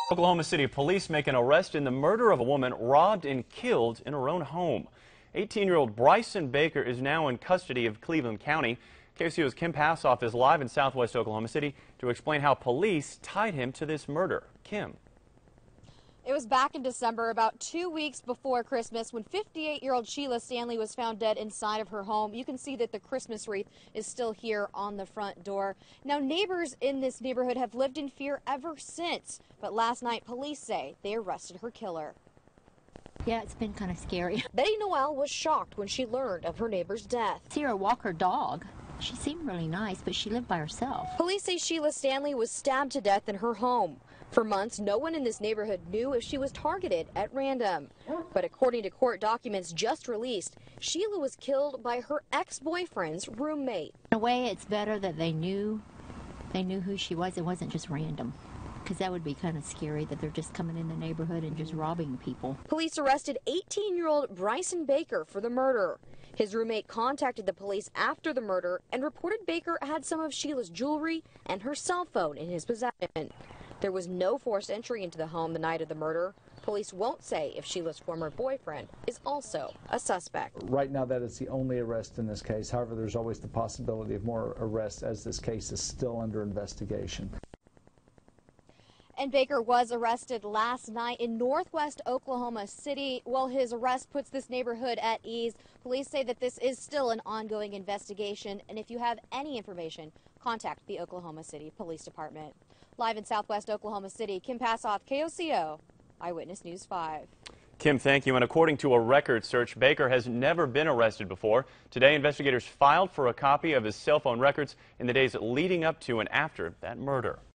Oklahoma City police make an arrest in the murder of a woman robbed and killed in her own home. 18-year-old Bryson Baker is now in custody of Cleveland County. KOCO's Kim Passoff is live in southwest Oklahoma City to explain how police tied him to this murder. Kim. It was back in December, about 2 weeks before Christmas, when 58-year-old Sheila Stanley was found dead inside of her home. You can see that the Christmas wreath is still here on the front door. Now, neighbors in this neighborhood have lived in fear ever since. But last night, police say they arrested her killer. Yeah, it's been kind of scary. Betty Noel was shocked when she learned of her neighbor's death. See her walk her dog. She seemed really nice, but she lived by herself. Police say Sheila Stanley was stabbed to death in her home. For months, no one in this neighborhood knew if she was targeted at random. But according to court documents just released, Sheila was killed by her ex-boyfriend's roommate. In a way, it's better that they knew who she was. It wasn't just random, because that would be kind of scary that they're just coming in the neighborhood and just robbing people. Police arrested 18-year-old Bryson Baker for the murder. His roommate contacted the police after the murder and reported Baker had some of Sheila's jewelry and her cell phone in his possession. There was no forced entry into the home the night of the murder. Police won't say if Sheila's former boyfriend is also a suspect. Right now, that is the only arrest in this case. However, there's always the possibility of more arrests as this case is still under investigation. And Baker was arrested last night in northwest Oklahoma City. Well, his arrest puts this neighborhood at ease. Police say that this is still an ongoing investigation. And if you have any information, contact the Oklahoma City Police Department. Live in southwest Oklahoma City, Kim Passoff, KOCO, Eyewitness News 5. Kim, thank you. And according to a record search, Baker has never been arrested before. Today, investigators filed for a copy of his cell phone records in the days leading up to and after that murder.